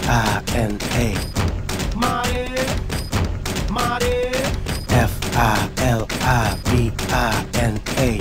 F-I-N-A. F-I-L-I-B-I-N-A.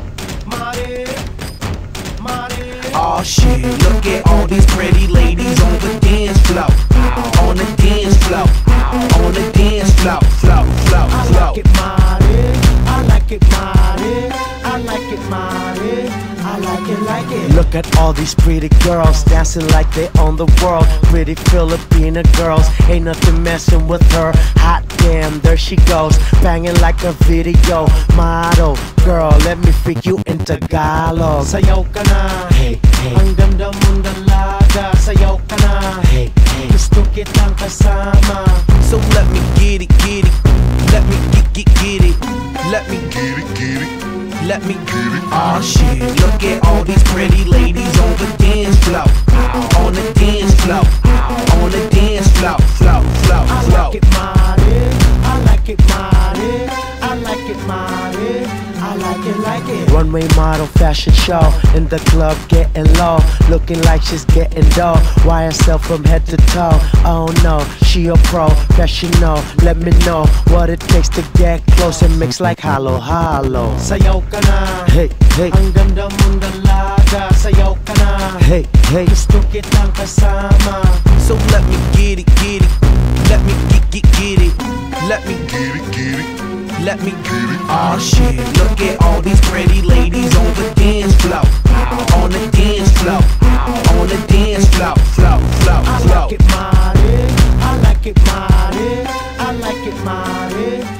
Oh shit, look at all these pretty ladies on the dance floor. On the dance floor. On the dance floor. Flow. I like it mighty, I like it mighty, I like it mighty, I like it. Look at all these pretty girls dancing like they own the world. Pretty Filipina girls, ain't nothing messing with her. Hot damn, there she goes, banging like a video model. Girl, let me freak you in Tagalog. Sayaw ka na, Hey, hey, ang ganda mong dalaga. Sayaw ka na, hey, hey. gusto kitang kasama. So let me get it. Let me get it. Let me get it. Let me get it. Oh shit, look at all these pretty ladies on the dance floor. On the dance floor. On the dance floor. Flow. I like it mighty, I like it mighty, I like it mighty, I like it. Runway model fashion show in the club getting low, looking like she's getting dough. YSL from head to toe. Oh no, she a professional. Let me know what it takes to get close and mix like hollow. Sayaw ka na, Hey, hey, ang ganda mong dalaga. Sayaw ka na, hey, hey. gusto kitang kasama. So let me get it. Let me get it. Let me get it. Let me get it. Oh shit, look at all these pretty ladies on the dance floor. On the dance floor. On the dance floor. Flow. I like it mighty, I like it mighty, I like it mighty.